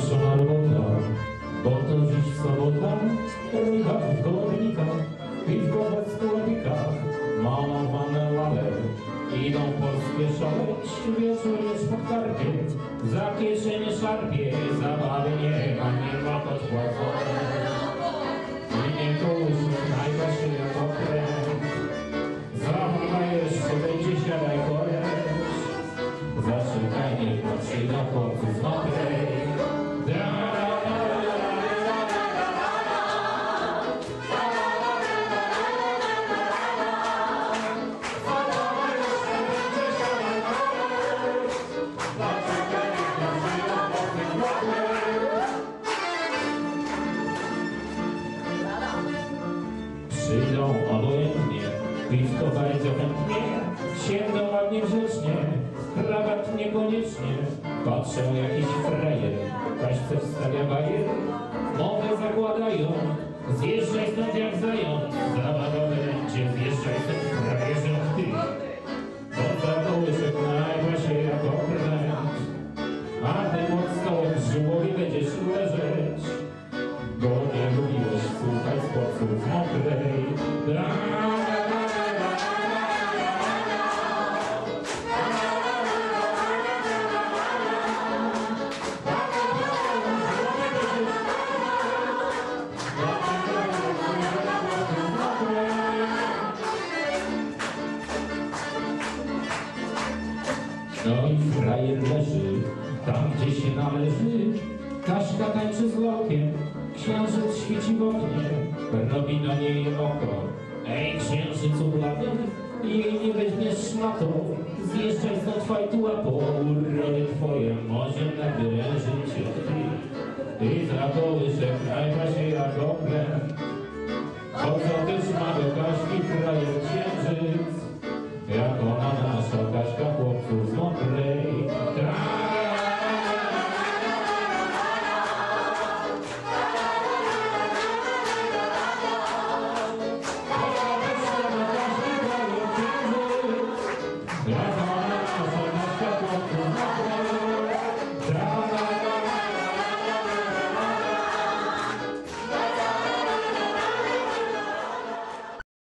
Wymuszona robota, bo to dziś sobota. Ryba w kołownikach, piwko w sklepikach, malowane lale idą polskie szaleć. Wieczór jest pod karpie, za kieszenie szarpie, zabawy nie ma podpłacone. Nie kołyszy, najda się jako kręg. Zabawa jeszcze będzie, siadaj koleś. Zaczekaj, niech przyjdą chłopcy z mokrej. Przyjdą obojętnie, piwko bardzo chętnie, siędą ładnie grzecznie, krawat niekoniecznie. Patrzę, jakiś frajer, kaśce wstawia bajer, mowę zakładają, zjeżdżaj stąd jak zając, zabawa będzie, zjeżdżaj stąd frajerze ty, bo za kołysek najma się jako pręt, a ty pod stołem w żułowie będziesz leżeć, bo nie lubiłeś słuchać spoców mokrej. No i frajer leży, tam gdzie się należy. Kaszka tańczy z lokiem, księżyc świeci w oknie, robi na niej oko. Ej, księżycu blady, jej nie weźmiesz szmatą, zjeżdżaj stąd fajtuła, po urody twoje może nadrężyć cię ty. I za kołysek najma się jako pręt, po co też ma do Kaśki frajer